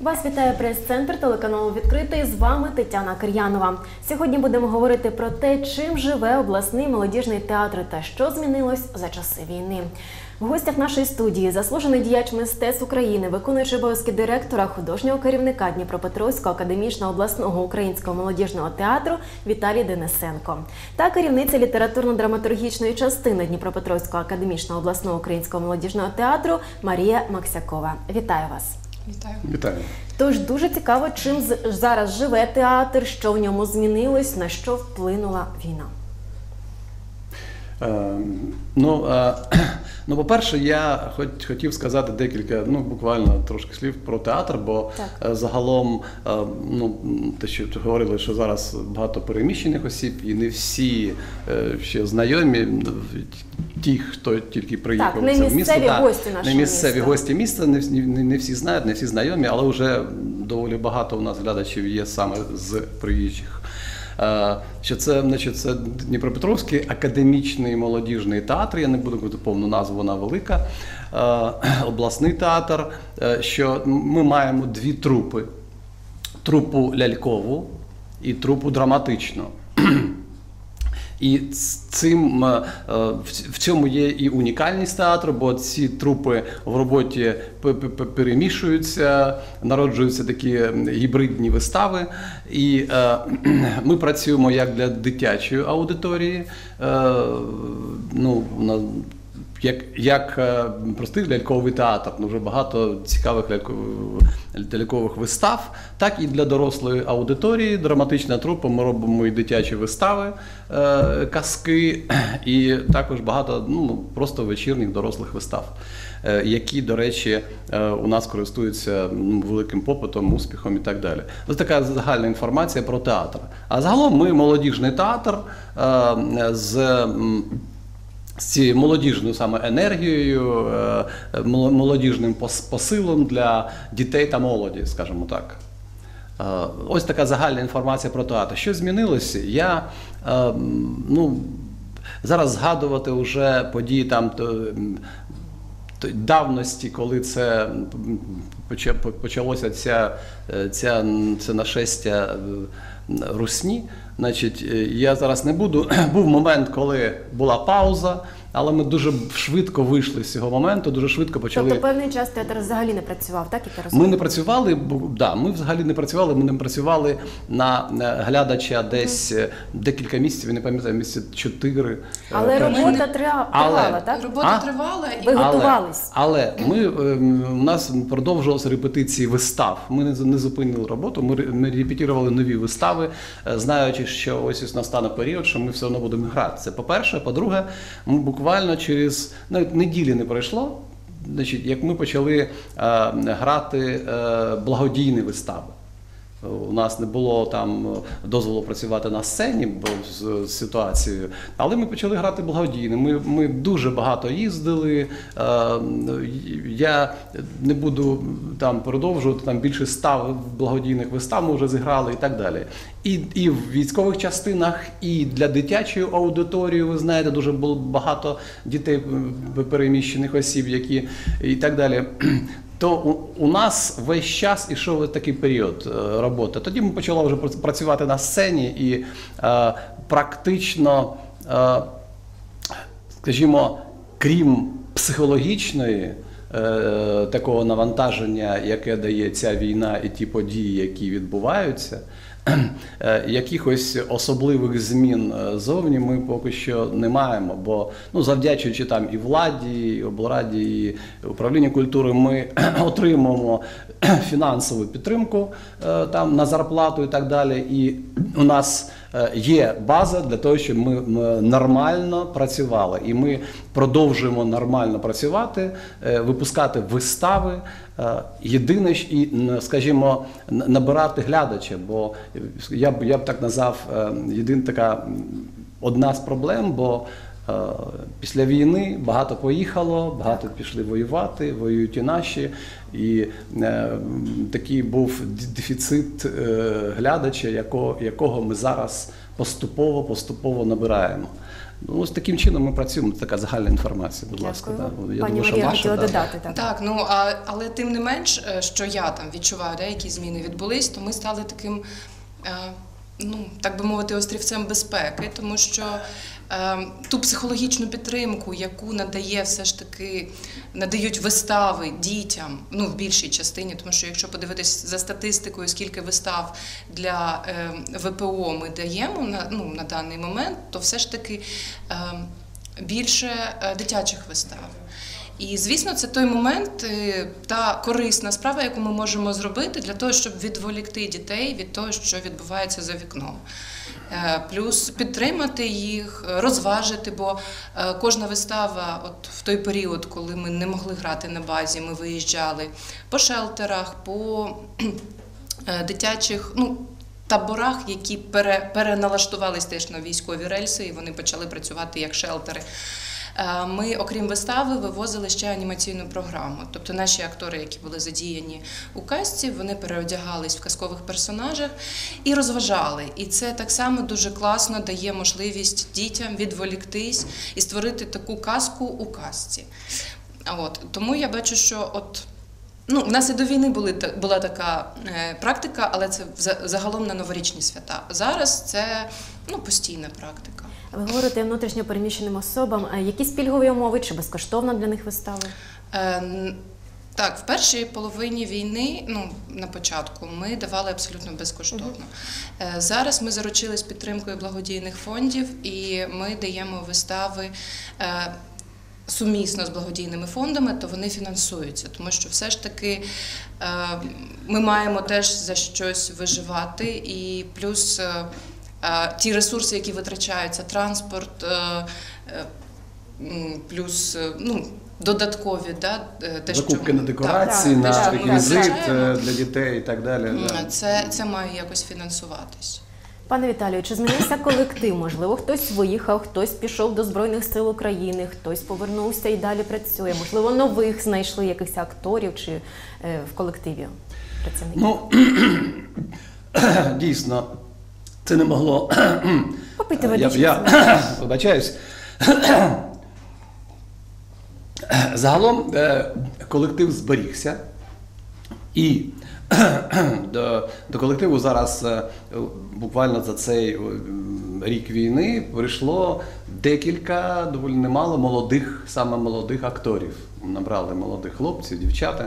Вас вітає прес-центр телеканалу «Відкритий». З вами Тетяна Кир'янова. Сьогодні будемо говорити про те, чим живе обласний молодіжний театр та що змінилось за часи війни. В гостях нашої студії заслужений діяч мистецтв України, виконуючий обов'язки директора, художнього керівника Дніпропетровського академічного обласного українського молодіжного театру Віталій Денисенко та керівниця літературно-драматургічної частини Дніпропетровського академічного обласного українського молодіжного театру Марія Максякова. Вітаю вас! Вітаю. Вітаю. Тож дуже цікаво, чим зараз живе театр, що в ньому змінилось, на що вплинула війна. По-перше, я хотів сказати декілька, буквально трошки слів про театр, бо загалом, те, що говорили, що зараз багато переміщених осіб, і не всі ще знайомі, ті, хто тільки приїхав в це місто. Гості нашого не місцеві міста. гості міста, не всі знають, не всі знайомі, але вже доволі багато у нас глядачів є саме з приїжджих. Що це, це Дніпропетровський академічний молодіжний театр, я не буду говорити повну назву, вона велика, обласний театр, що ми маємо дві трупи: трупу лялькову і трупу драматичну. І в цьому є і унікальність театру, бо ці трупи в роботі перемішуються, народжуються такі гібридні вистави. І ми працюємо як для дитячої аудиторії, як простий ляльковий театр, вже багато цікавих лялькових вистав, так і для дорослої аудиторії, драматична трупа, ми робимо і дитячі вистави, казки, і також багато просто вечірніх дорослих вистав, які, до речі, у нас користуються великим попитом, успіхом і так далі. Ось така загальна інформація про театр. А загалом ми молодіжний театр з цією молодіжною саме енергією, молодіжним посилом для дітей та молоді, скажімо так. Ось така загальна інформація про театр. Що змінилося? Я зараз згадувати вже події там давності, коли це почалося це нашестя русні. Значить, я зараз не буду. Був момент, коли була пауза, але ми дуже швидко вийшли з цього моменту, дуже швидко почали. Тобто певний час театр взагалі не працював, так? Ми не працювали, ми взагалі не працювали, ми не працювали на глядача десь декілька місяців, я не пам'ятаю, місяців 4. Але робота тривала, так? Робота тривала. Ви готувались. Але у нас продовжувалися репетиції вистав. Ми не зупинили роботу, ми репетирували нові вистави, знаючи, що ось настане період, що ми все одно будемо грати. Це по-перше. По-друге, ми буквально через неділі не пройшло, значить, як ми почали грати благодійні вистави. У нас не було там дозволу працювати на сцені, бо з ситуацією, але ми почали грати благодійно. Ми дуже багато їздили, я не буду там продовжувати, там більше 100 благодійних вистав ми вже зіграли і так далі. І в військових частинах, і для дитячої аудиторії, ви знаєте, дуже було багато дітей переміщених осіб, які і так далі. То у нас весь час ішов такий період роботи. Тоді ми почали вже працювати на сцені і практично, скажімо, крім психологічної такого навантаження, яке дає ця війна і ті події, які відбуваються, якихось особливих змін зовні ми поки що не маємо, бо завдячуючи там і владі, і облраді, і управлінню культури, ми отримуємо фінансову підтримку там на зарплату і так далі. І у нас є база для того, щоб ми нормально працювали. І ми продовжуємо нормально працювати, випускати вистави. Єдине ж і, скажімо, набирати глядача, бо я б так назвав, єдина така одна з проблем, бо після війни багато поїхало, багато пішли воювати, воюють і наші, і такий був дефіцит глядача, якого ми зараз поступово набираємо. Ну, ось таким чином ми працюємо. Така загальна інформація, будь ласка. Дякую. Да. Я Пані думаю, що Марія ваша, хотіла да. додати. Так. Так, але тим не менш, що я там відчуваю, які зміни відбулись, то ми стали таким, так би мовити, острівцем безпеки, тому що ту психологічну підтримку, яку надають вистави дітям, в більшій частині, тому що якщо подивитись за статистикою, скільки вистав для ВПО ми даємо на даний момент, то все ж таки більше дитячих вистав. І, звісно, це той момент, та корисна справа, яку ми можемо зробити для того, щоб відволікти дітей від того, що відбувається за вікном. Плюс підтримати їх, розважити, бо кожна вистава, от в той період, коли ми не могли грати на базі, ми виїжджали по шелтерах, по дитячих, таборах, які переналаштувались теж на військові рельси, і вони почали працювати як шелтери. Ми, окрім вистави, вивозили ще анімаційну програму. Тобто наші актори, які були задіяні у казці, вони переодягались в казкових персонажах і розважали. І це так само дуже класно дає можливість дітям відволіктись і створити таку казку у казці. Тому я бачу, що в нас і до війни була така практика, але це загалом на новорічні свята. Зараз це постійна практика. Ви говорите внутрішньо переміщеним особам. Якісь пільгові умови чи безкоштовно для них вистави? Так, в першій половині війни, на початку, ми давали абсолютно безкоштовно. Зараз ми заручились підтримкою благодійних фондів і ми даємо вистави сумісно з благодійними фондами, то вони фінансуються, тому що все ж таки ми маємо теж за щось виживати, і плюс ті ресурси, які витрачаються, транспорт, плюс додаткові, закупки на декорації, на реквізит для дітей і так далі. Це має якось фінансуватись. Пане Віталію, чи змінився колектив? Можливо, хтось виїхав, хтось пішов до Збройних сил України, хтось повернувся і далі працює. Можливо, нових знайшли якихось акторів чи в колективі працівників? Дійсно, це не могло... Попийте водичку. Я вибачаюсь. Загалом колектив зберігся, і до колективу зараз буквально за цей рік війни прийшло декілька, доволі немало саме молодих акторів. Набрали молодих хлопців, дівчата,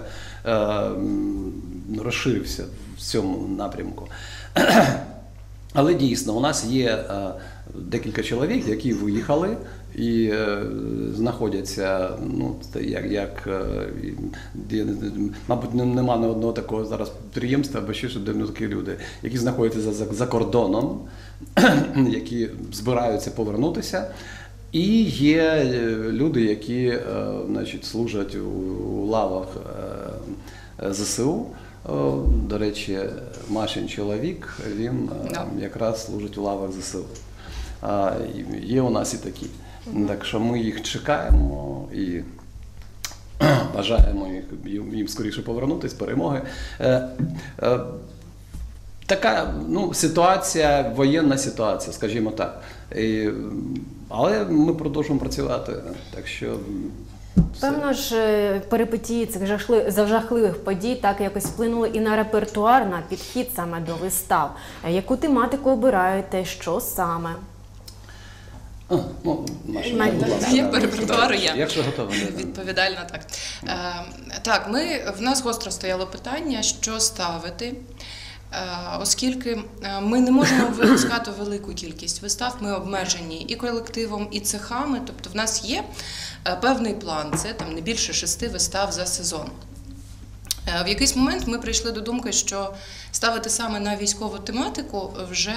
розширився в цьому напрямку. Але дійсно, у нас є декілька чоловік, які виїхали і знаходяться, мабуть, нема ні одного такого зараз підприємства, або ще такі люди, які знаходяться за кордоном, які збираються повернутися. І є люди, які служать у лавах ЗСУ. До речі, Машин чоловік, він якраз служить у лавах ЗСУ. Є у нас і такі. Так що ми їх чекаємо і бажаємо їм скоріше повернутися, перемоги. Така ситуація, воєнна ситуація, скажімо так. Але ми продовжуємо працювати. Так що... Певно ж, перипетії цих жахливих подій так якось вплинули і на репертуар, на підхід саме до вистав. Яку тематику обираєте, що саме? Є по репертуару, є. Якщо готова. Відповідально, так. Так, в нас гостро стояло питання, що ставити. Оскільки ми не можемо випускати велику кількість вистав, ми обмежені і колективом, і цехами, тобто в нас є певний план, це не більше 6 вистав за сезон. В якийсь момент ми прийшли до думки, що ставити саме на військову тематику вже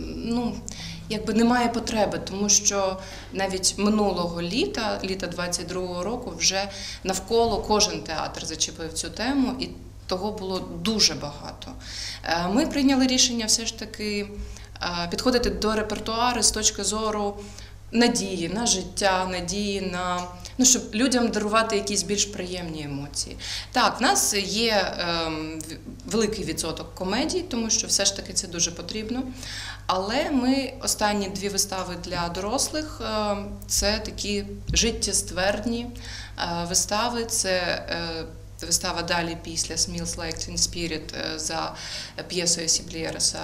немає потреби, тому що навіть минулого літа 22-го року, вже навколо кожен театр зачепив цю тему, і того було дуже багато. Ми прийняли рішення все ж таки підходити до репертуару з точки зору надії на життя, надії на, ну, щоб людям дарувати якісь більш приємні емоції. Так, в нас є великий відсоток комедій, тому що все ж таки це дуже потрібно. Але ми останні 2 вистави для дорослих – це такі життєствердні вистави. Це вистава «Далі після» «Smells Like Teen Spirit» за п'єсою Сіблєреса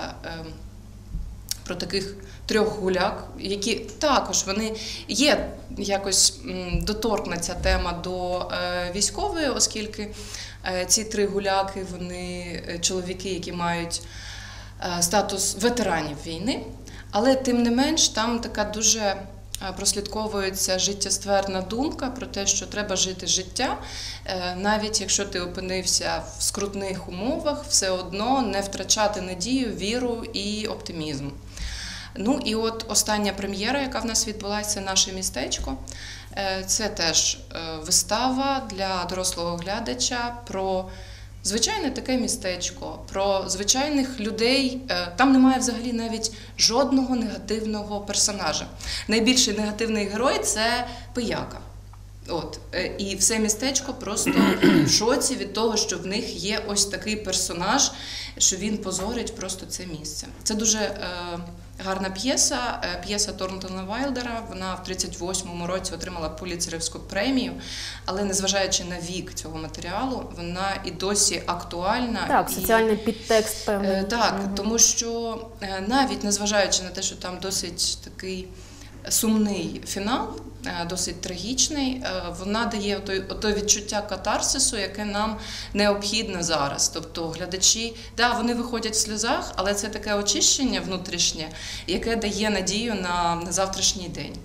про таких 3 гуляк, які також вони є якось доторкна ця тема до військової, оскільки ці 3 гуляки, вони чоловіки, які мають статус ветеранів війни, але тим не менш там така дуже прослідковується життєствердна думка про те, що треба жити життя, навіть якщо ти опинився в скрутних умовах, все одно не втрачати надію, віру і оптимізм. Ну і от остання прем'єра, яка в нас відбулася, це «Наше містечко». Це теж вистава для дорослого глядача про звичайне таке містечко, про звичайних людей. Там немає взагалі навіть жодного негативного персонажа. Найбільший негативний герой – це пияка. От. І все містечко просто в шоці від того, що в них є ось такий персонаж, що він позорить просто це місце. Це дуже гарна п'єса, п'єса Торнтона Вайлдера. Вона в 1938 році отримала Пулітцерівську премію, але незважаючи на вік цього матеріалу, вона і досі актуальна. Так, соціальний підтекст певний. Так, тому що навіть незважаючи на те, що там досить такий сумний фінал, досить трагічний, вона дає ото відчуття катарсису, яке нам необхідне зараз. Тобто глядачі, да, вони виходять в сльозах, але це таке очищення внутрішнє, яке дає надію на завтрашній день.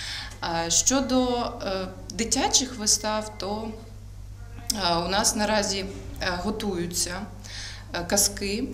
Щодо дитячих вистав, то у нас наразі готуються казки.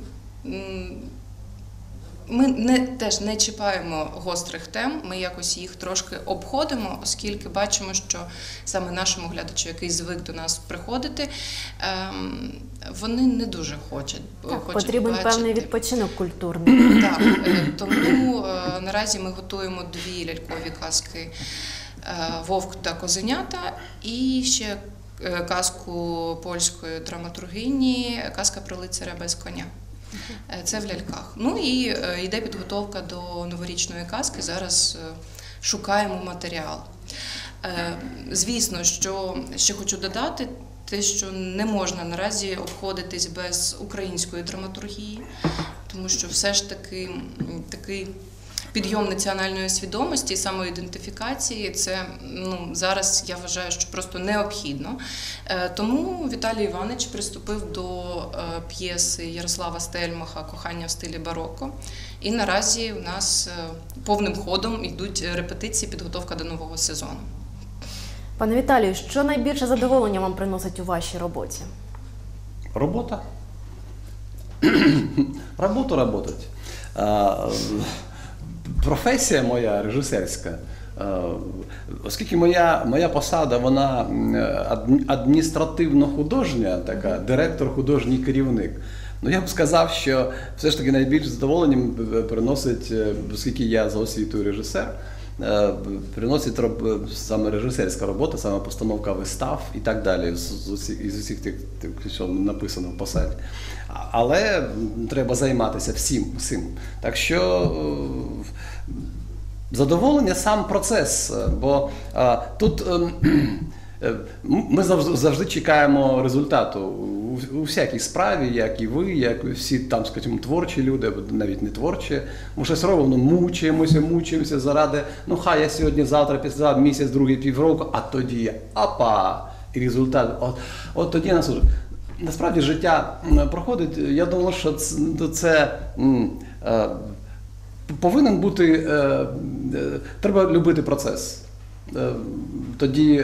Ми теж не чіпаємо гострих тем, ми якось їх трошки обходимо, оскільки бачимо, що саме нашому глядачу, який звик до нас приходити, вони не дуже хочуть потрібен бачити. Певний відпочинок культурний. Так, тому наразі ми готуємо 2 лялькові казки «Вовк та козенята» і ще казку польської драматургині «Казка про лицаря без коня». Це в ляльках. Ну і йде підготовка до новорічної казки, зараз шукаємо матеріал. Звісно, що ще хочу додати, те, що не можна наразі обходитись без української драматургії, тому що все ж таки такий підйом національної свідомості і самоідентифікації – це зараз, я вважаю, що просто необхідно. Тому Віталій Іванович приступив до п'єси Ярослава Стельмаха «Кохання в стилі бароко». І наразі у нас повним ходом йдуть репетиції, підготовка до нового сезону. Пане Віталію, що найбільше задоволення вам приносить у вашій роботі? Робота. Роботу работать. Професія моя режисерська, оскільки моя посада, вона адміністративно-художня, така, директор, художній керівник, я б сказав, що все ж таки найбільш задоволенням приносить, оскільки я за освітою режисер, приносить саме режисерська робота, саме постановка вистав і так далі, з усіх тих, що написано в посаді. Але треба займатися всім. Так що задоволення сам процес, бо тут ми завжди чекаємо результату у всякій справі, як і ви, як всі там, скажімо, творчі люди, або навіть не творчі. Ми щось робимо, мучаємося заради, хай я сьогодні, завтра, післязавтра, місяць, другий, півроку, а тоді, і результат, от тоді нас уже. Насправді життя проходить, я думаю, що це повинен бути, треба любити процес. Тоді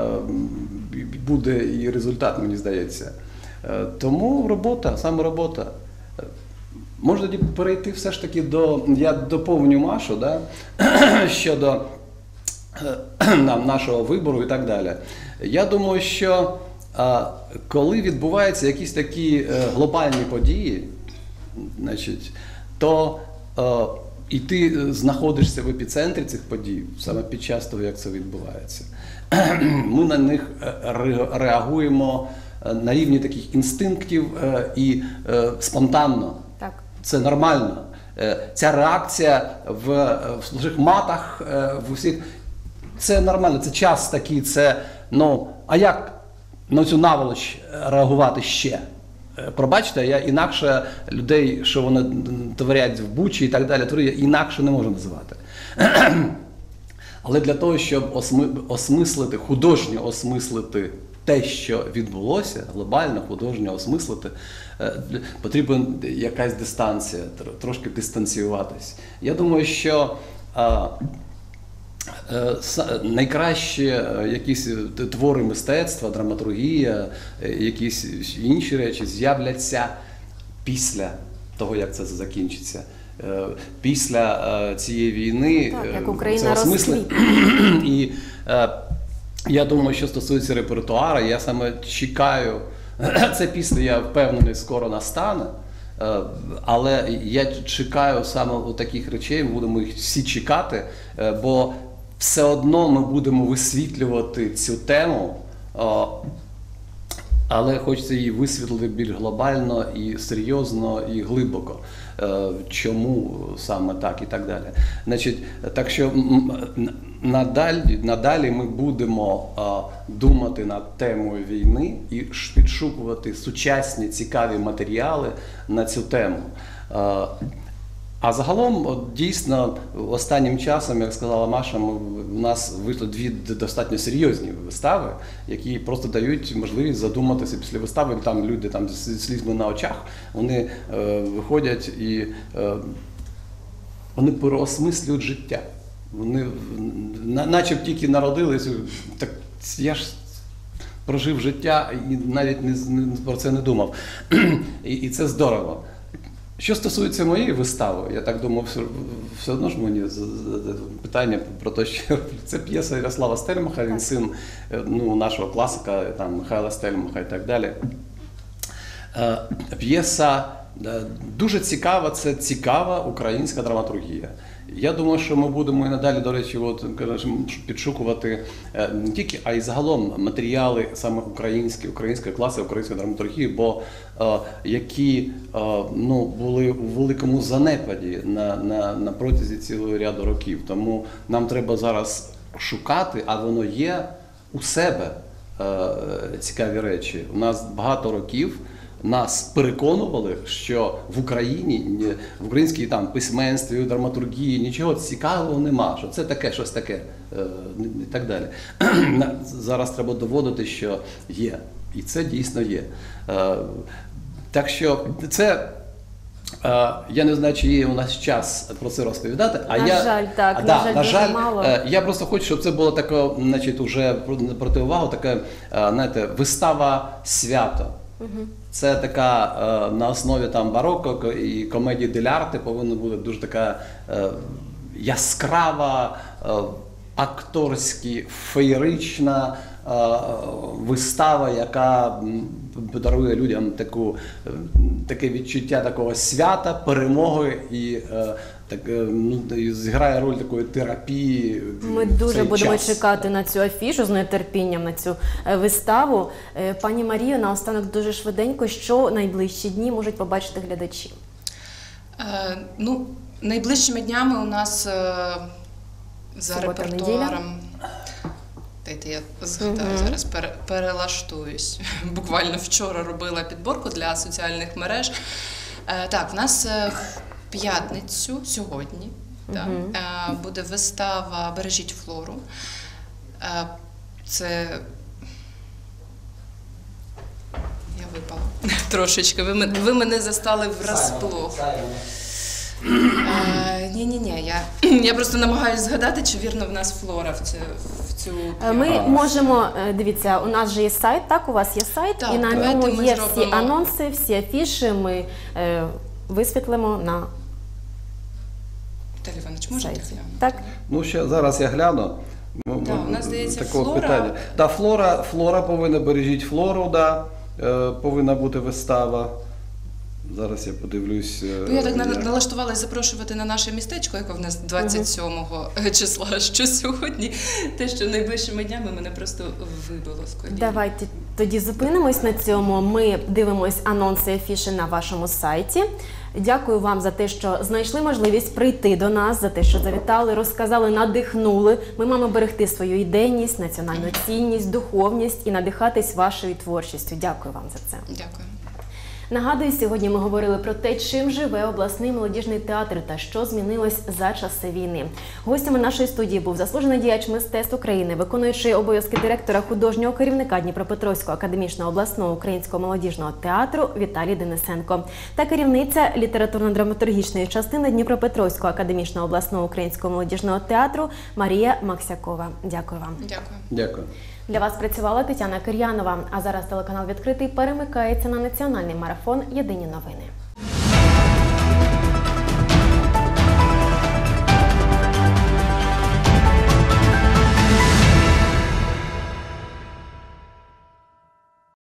буде і результат, мені здається. Тому робота, саме робота. Можна тоді перейти все ж таки я доповню Машу, да, щодо нашого вибору і так далі. Я думаю, що коли відбуваються якісь такі глобальні події, то І ти знаходишся в епіцентрі цих подій саме під час того, як це відбувається. Ми на них реагуємо на рівні таких інстинктів і спонтанно. Так. Це нормально. Ця реакція в шахматах, в усіх, це нормально, це час такий, це, ну, а як на цю наволоч реагувати ще? Пробачте, я інакше людей, що вони творять в Бучі і так далі, я інакше не можу називати. Але для того, щоб осмислити, художньо осмислити те, що відбулося, глобально, художньо осмислити, потрібна якась дистанція, трошки дистанціюватись. Я думаю, що найкращі якісь твори мистецтва, драматургія, якісь інші речі з'являться після того, як це закінчиться. Після цієї війни. Так, як Україна розквітне. І я думаю, що стосується репертуару, я саме чекаю, це після, я впевнений, скоро настане, але я чекаю саме у таких речей, ми будемо їх всі чекати, бо все одно ми будемо висвітлювати цю тему, але хочеться її висвітлити більш глобально і серйозно і глибоко. Чому саме так і так далі. Значить, так що надалі ми будемо думати над темою війни і підшукувати сучасні цікаві матеріали на цю тему. А загалом, дійсно, останнім часом, як сказала Маша, у нас вийшло дві достатньо серйозні вистави, які просто дають можливість задуматися після вистави. Там люди там, з слізьми на очах, вони виходять і вони переосмислюють життя. Вони наче тільки народились, так я ж прожив життя і навіть про це не думав. І це здорово. Що стосується моєї вистави, я так думав, все одно ж мені питання про те, що це п'єса Ярослава Стельмаха, він син нашого класика, там, Михайла Стельмаха і так далі. П'єса дуже цікава, це цікава українська драматургія. Я думаю, що ми будемо і надалі, до речі, підшукувати не тільки, а й загалом матеріали саме української класи, української драматургії, бо які були у великому занепаді на протязі цілого ряду років. Тому нам треба зараз шукати, а воно є у себе цікаві речі. У нас багато років нас переконували, що в Україні, в українській письменстві, драматургії нічого цікавого нема, що це таке, щось таке і так далі. Зараз треба доводити, що є. І це дійсно є. Так що це, я не знаю, чи є у нас час про це розповідати. На жаль, мало. Я просто хочу, щоб це було таке, значить, уже противагу, така, знаєте, вистава свято. Це така на основі бароко і комедії дель-арте повинна бути дуже така яскрава, акторськи феєрична вистава, яка подарує людям таке відчуття такого свята, перемоги і зіграє роль такої терапії. Ми дуже будемо чекати на цю афішу з нетерпінням, на цю виставу. Пані Марію, наостанок дуже швиденько, що найближчі дні можуть побачити глядачі? Найближчими днями у нас за репертуаром. Дайте я згадаю, зараз перелаштуюсь. Буквально вчора робила підборку для соціальних мереж. Так, в нас в п'ятницю, сьогодні, буде вистава «Бережіть флору». Це... Я випала трошечки. Ви мене застали врасплох. Ні, я просто намагаюся згадати, чи вірно в нас флора в цю... Ми можемо, дивіться, у нас же є сайт, так, у вас є сайт, і на ньому є всі анонси, всі афіші, ми висвітлимо на Віталій Іванович, можете глянути? Так. Ще зараз я гляну. У нас, здається, флора. Флора повинна, «Бережіть флору», повинна бути вистава. Зараз я подивлюсь. Ну, я так налаштувалась запрошувати на наше містечко, яке в нас 27 числа, що сьогодні, те, що найближчими днями мене просто вибило з колін. Давайте тоді зупинимось на цьому. Ми дивимось анонси і афіші на вашому сайті. Дякую вам за те, що знайшли можливість прийти до нас, за те, що завітали, розказали, надихнули. Ми маємо берегти свою ідейність, національну цінність, духовність і надихатись вашою творчістю. Дякую вам за це. Дякую. Нагадую, сьогодні ми говорили про те, чим живе обласний молодіжний театр та що змінилось за часи війни. Гостями нашої студії був заслужений діяч мистецтв України, виконуючий обов'язки директора художнього керівника Дніпропетровського академічного обласного українського молодіжного театру Віталій Денисенко та керівниця літературно-драматургічної частини Дніпропетровського академічного обласного українського молодіжного театру Марія Максякова. Дякую вам. Дякую. Дякую. Для вас працювала Тетяна Кир'янова. А зараз телеканал «Відкритий» перемикається на національний марафон «Єдині новини».